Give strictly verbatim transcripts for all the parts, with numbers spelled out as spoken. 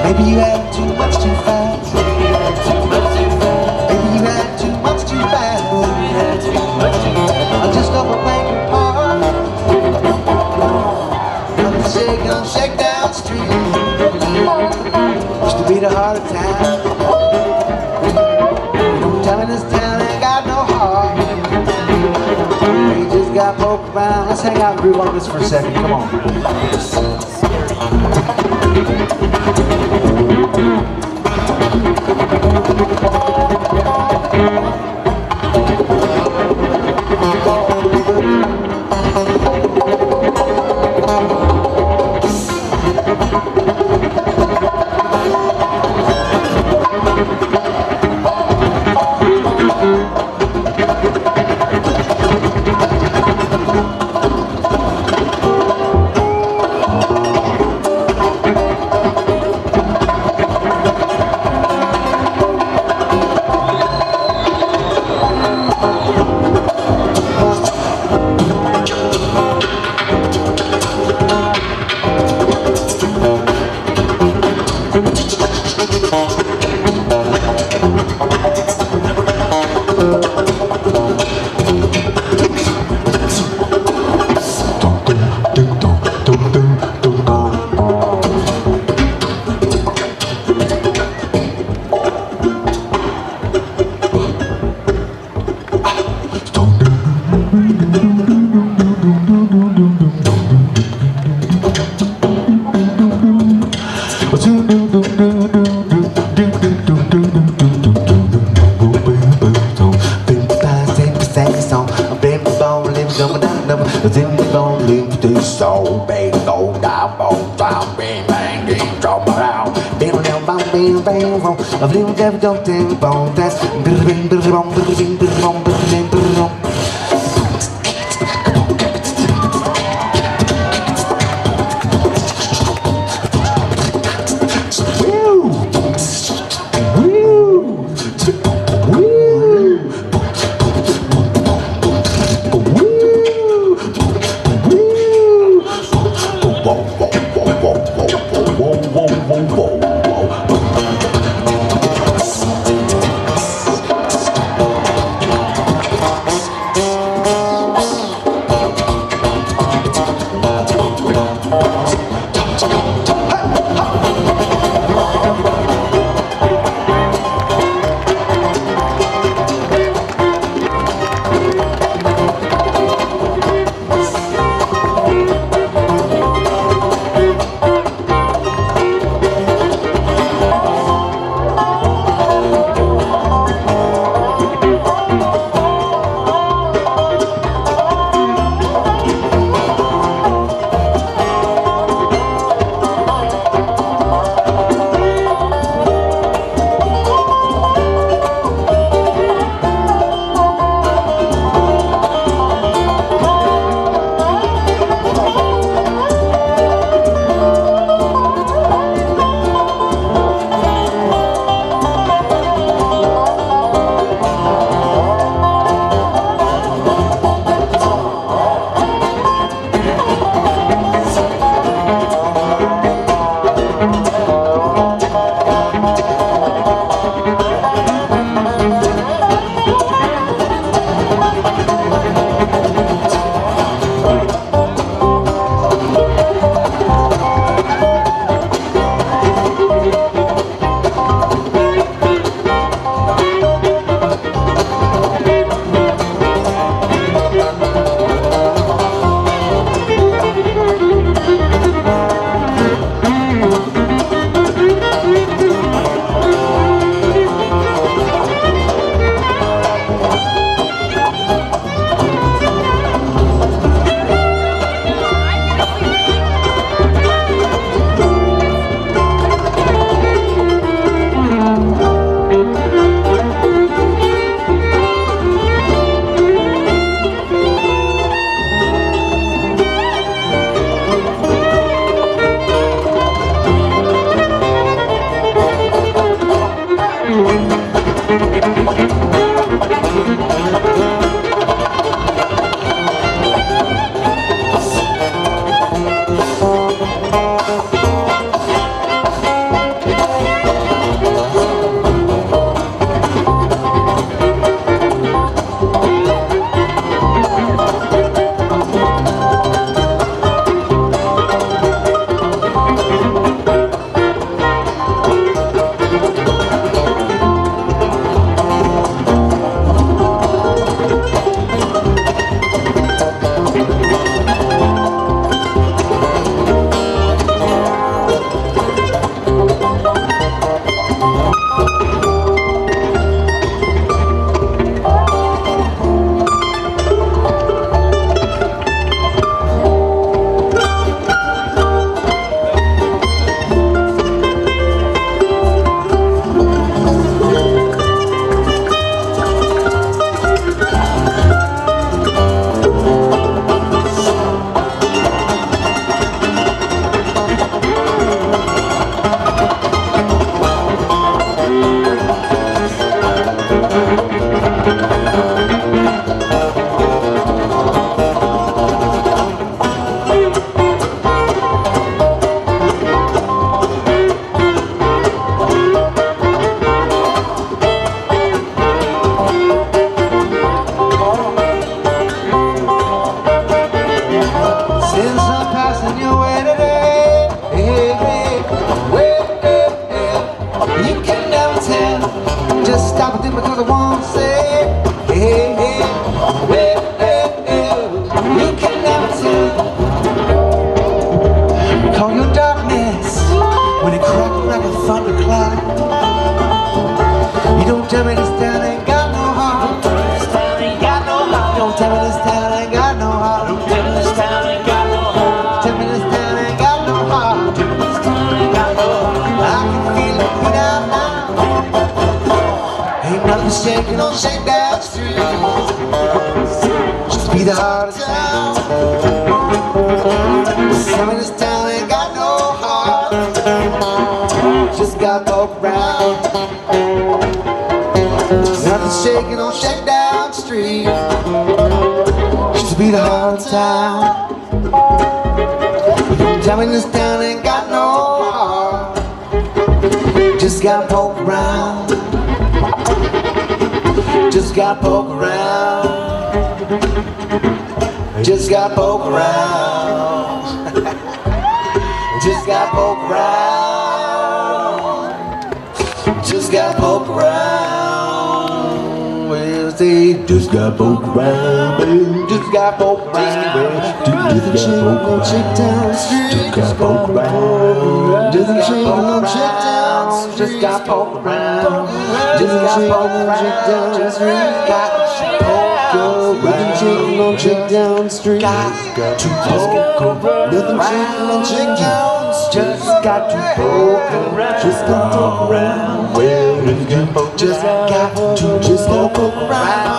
Maybe you had too much too fast. Maybe you had too much too fast. Maybe you had too much too fast. Maybe you had too much too fast. I just overplayed your part. On the Shakedown, Shakedown Street used to be the heart of town. Don't tell me this town ain't got no heart. We just got poked around. Let's hang out and groove on this for a second. Come on. Of little devil don't think bone that's You can never tell. Just stop and think because I won't say. Hey, hey, hey, hey, hey. You can never tell. Call your darkness when it cracked like a thunderclap. You don't tell me this town ain't got no heart. This town ain't got no heart. Don't tell me this town ain't got no heart. Don't tell me this town ain't got no heart. Tell me this town ain't got no heart. This town ain't got no heart. I can feel it beat out now. Ain't nothing shaking on Shakedown Street. Just be the heart of town. Tell me this town ain't got no heart. Just got folk around. Nothing shaking on Shakedown Street. Just be the heart of town. Tell me this town ain't got no heart. Just got poke around. Just got poke around. Just got poke around. Just got poke around. Just got poke around. Well, say just got poke around, baby. Just got poke around. Doesn't shake on Shakedown Street. Just got poke around. Doesn't shake on Shakedown Street. Just got poke around. Doesn't shake on Shakedown Street. Got nothing shaking on Shakedown Street. Got to poke around. Nothing shaking on Shakedown Street. Just got to poke around. Just got to poke around. Well, just got to just got to poke around.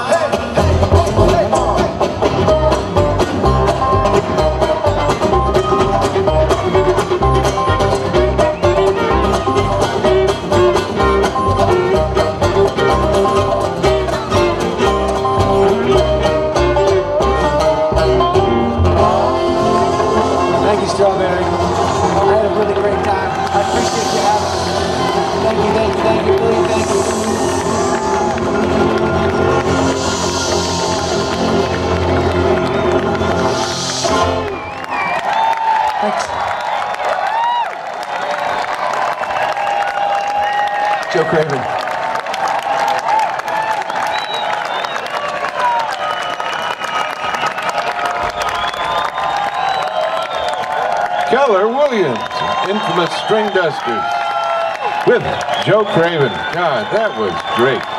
Thank you, Strawberry. I had a really great time. I appreciate you having me. Thank you, thank you, thank you, please, thank you. Thanks. Joe Craven. Keller Williams, Infamous Stringdusters, with Joe Craven. God, that was great.